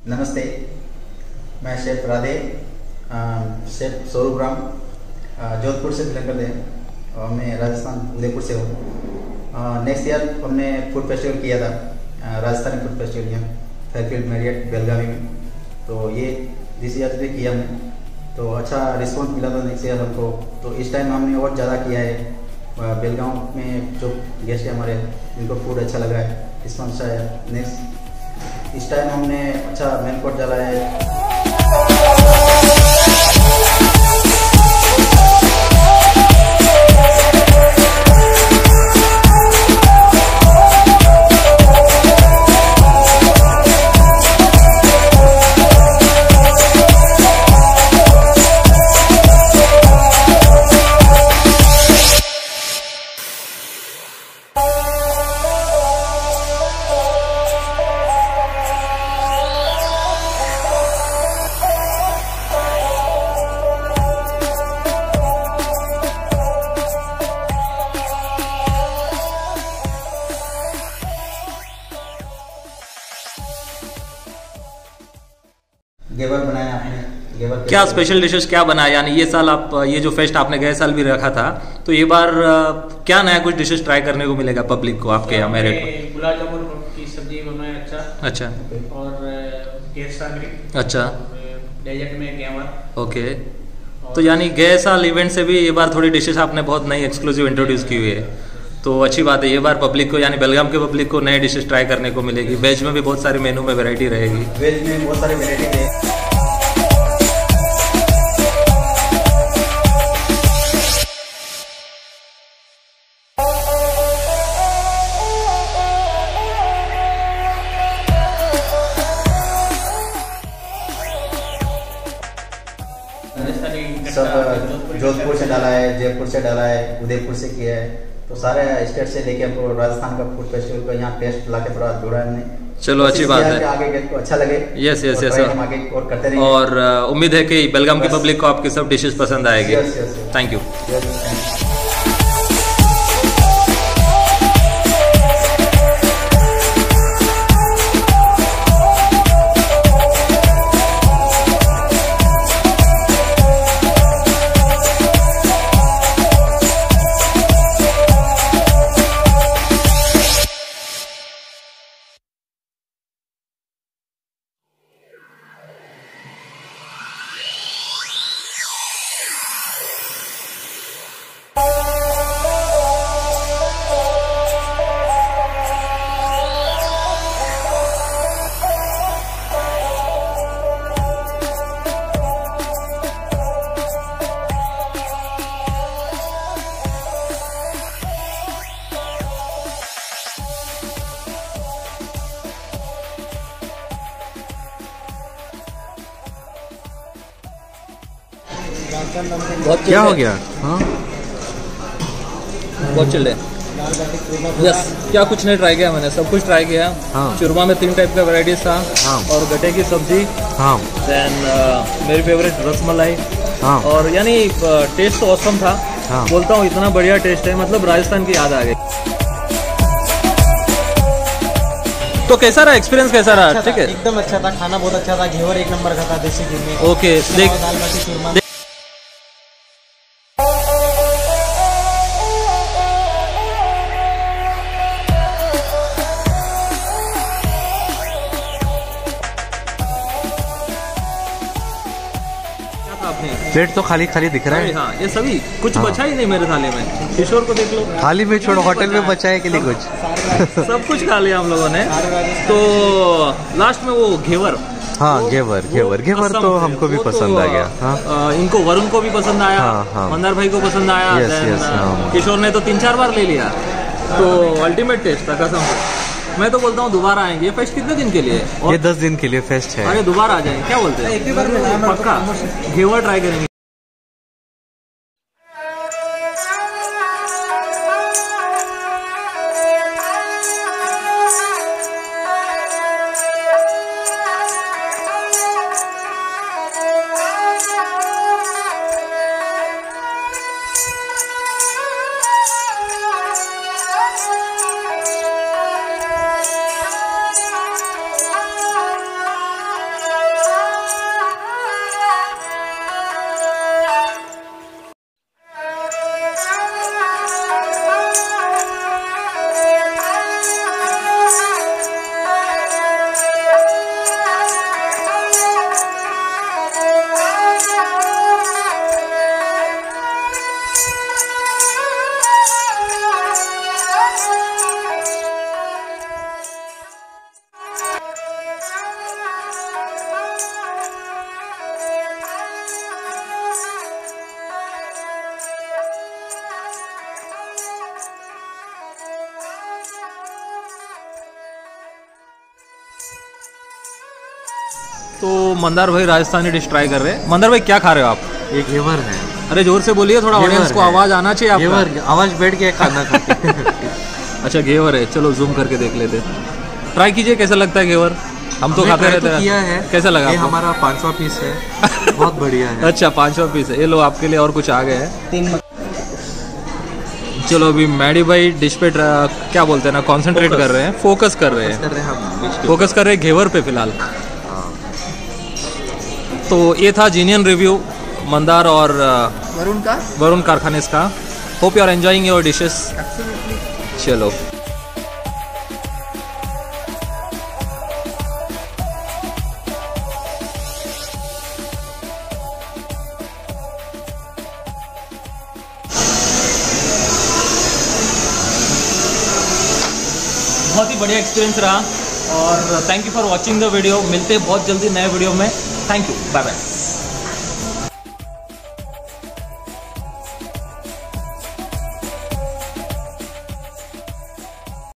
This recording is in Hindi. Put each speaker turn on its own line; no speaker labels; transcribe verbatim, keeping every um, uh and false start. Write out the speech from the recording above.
नमस्ते, मैं शेफ राधे, शेफ स्वरूप राम, जोधपुर से बिलोंग करते हैं और मैं राजस्थान उदयपुर से हूँ। नेक्स्ट ईयर हमने फूड फेस्टिवल किया था, राजस्थानी फूड फेस्टिवल यहाँ फेयरफील्ड मैरियट बेलगावी में। तो ये जिस ईयर भी किया हमने, तो अच्छा रिस्पॉन्स मिला था नेक्स्ट ईयर हमको। तो इस टाइम हमने और ज़्यादा किया है। बेलगाम में जो गेस्ट है हमारे, उनको फूड अच्छा लगा है, रिस्पॉन्स अच्छा है। नेक्स्ट इस टाइम हमने अच्छा मेन कोर्स डाला है। घेवर बनाया आपने, घेवर
क्या स्पेशल डिशेस क्या बनाया? यानी ये साल आप ये जो फेस्ट आपने गए साल भी रखा था, तो ये बार क्या नया कुछ डिशेस ट्राई करने को मिलेगा पब्लिक को आपके यहाँ मैरियट में?
गुलाब जामुन की सब्जी बनाया अच्छा
अच्छा
और केर सांगरी
अच्छा
डेजर्ट में घेवर।
ओके, तो यानी गए साल इवेंट से भी ये बार थोड़ी डिशेस आपने बहुत नई एक्सक्लूसिव इंट्रोड्यूस की हुई है, तो अच्छी बात है। ये बार पब्लिक को यानी बेलगाम के पब्लिक को नए डिशेस ट्राई करने को मिलेगी। वेज में भी बहुत सारे मेनू में वैरायटी रहेगी।
वेज में बहुत सारी वैरायटी है। सब जोधपुर से डाला है, जयपुर से डाला है, उदयपुर से किया है, तो सारे स्टेट से लेके हमको राजस्थान का फूड फेस्टिवल को यहाँ टेस्ट ला के थोड़ा जोड़ा हमने।
चलो अच्छी बात है,
आगे को अच्छा लगे।
यस यस यस
हम आगे और करते रहेंगे
और उम्मीद है कि बेलगाम की पब्लिक को आपकी सब डिशेस पसंद आएगी। Thank you.
क्या हो गया? हाँ
बहुत चिल्ड है। यस, क्या कुछ नहीं ट्राई किया मैंने, सब कुछ ट्राई किया।
हाँ।
चूरमा में तीन टाइप का वैरायटीज था।
हाँ।
और गट्टे की सब्जी।
हाँ।
देन uh, मेरी फेवरेट रसमलाई।
हाँ।
और यानी टेस्ट तो ऑसम था।
हाँ।
बोलता हूँ इतना बढ़िया टेस्ट है, मतलब राजस्थान की याद आ गई। तो कैसा रहा एक्सपीरियंस, कैसा रहा? ठीक है,
एकदम अच्छा था, खाना बहुत अच्छा था, घेवर एक नंबर का था देसी घी में।
ओके, देख
दाल बाटी चूरमा।
प्लेट तो खाली खाली दिख रहा है।
हाँ, ये सभी कुछ
हाँ।
बचा ही नहीं मेरे थाली में। किशोर को देख लो,
थाली में छोड़ो, होटल में बचा है कि नहीं कुछ?
सब कुछ खा लिया हम लोगों ने। तो लास्ट में वो घेवर,
हाँ घेवर घेवर घेवर तो हमको भी पसंद आ गया। हाँ।
इनको वरुण को भी पसंद आया।
हाँ, हाँ।
मंदार भाई को पसंद आया।
यस, यस, हाँ।
किशोर ने तो तीन चार बार ले लिया। तो अल्टीमेट टेस्ट था कसम से। मैं तो बोलता हूँ दोबारा आएंगे। ये फेस्ट कितने दिन के लिए?
ये दस दिन के लिए फेस्ट है।
अरे दोबारा आ जाएंगे, क्या बोलते हैं? पक्का घेवर ट्राई करेंगे। तो मंदार भाई राजस्थानी डिश ट्राई कर रहे हैं। मंदार भाई क्या खा रहे हो आप?
ये घेवर है।
अरे जोर से बोलिए, थोड़ा ऑडियंस को आवाज आना चाहिए आपका।
घेवर, आवाज बैठ के खाना खाते।
अच्छा घेवर है, चलो जूम करके देख लेते। ट्राई कीजिए कैसा लगता है घेवर। हम तो खाते रहते हैं।
किया है।
कैसा लगा?
ये हमारा पांचवा पीस है, बहुत बढ़िया है।
अच्छा पांचवा पीस है, ये लो आपके लिए और कुछ आ गए हैं।
तीन
चलो अभी मैडी भाई डिश पे क्या बोलते हैं ना, कंसंट्रेट कर रहे हैं, फोकस कर रहे हैं,
कर रहे हैं हम
फोकस कर रहे हैं घेवर पे फिलहाल। तो ये था जीनियन रिव्यू मंदार और
वरुण का
वरुण कारखाने का। Hope you are enjoying your dishes. चलो बहुत ही बढ़िया एक्सपीरियंस रहा और thank you for watching the video. मिलते हैं बहुत जल्दी नए वीडियो में। Thank you, bye bye.